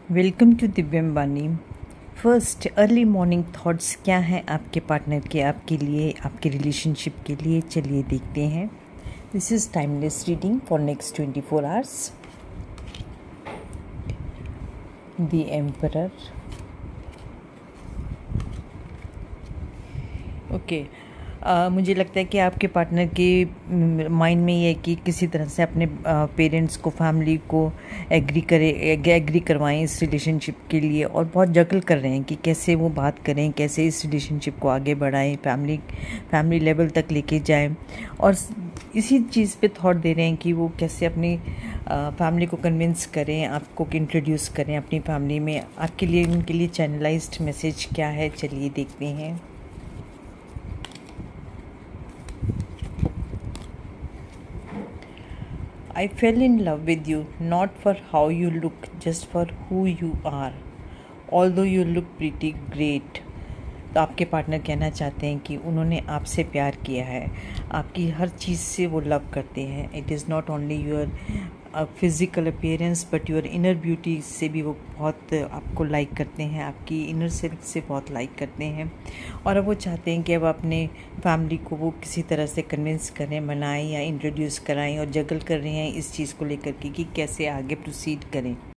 Welcome to Divyam Vani. First early morning thoughts क्या हैं आपके पार्टनर के, आपके लिए, आपके रिलेशनशिप के लिए, चलिए देखते हैं। This is timeless reading for next 24 hours. The emperor. Okay, मुझे लगता है कि आपके पार्टनर के माइंड में ये है कि किसी तरह से अपने पेरेंट्स को, फैमिली को एग्री करवाएं इस रिलेशनशिप के लिए, और बहुत जगल कर रहे हैं कि कैसे वो बात करें, कैसे इस रिलेशनशिप को आगे बढ़ाएं, फैमिली लेवल तक लेके जाएं, और इसी चीज़ पे थॉट दे रहे हैं कि वो कैसे अपनी फैमिली को कन्विंस करें, आपको इंट्रोड्यूस करें अपनी फैमिली में। आपके लिए, उनके लिए चैनलाइज्ड मैसेज क्या है, चलिए देखते हैं। I fell in love with you, not for how you look, just for who you are. Although you look pretty great. तो आपके पार्टनर कहना चाहते हैं कि उन्होंने आपसे प्यार किया है, आपकी हर चीज़ से वो लव करते हैं। It is not only your physical appearance but your inner beauty से भी वो बहुत आपको लाइक करते हैं, आपकी इनर सेल्फ से बहुत लाइक करते हैं। और अब वो चाहते हैं कि अब अपने फैमिली को वो किसी तरह से कन्विंस करें, मनाएं या इंट्रोड्यूस कराएं, और जगल कर रहे हैं इस चीज़ को लेकर के कि कैसे आगे प्रोसीड करें।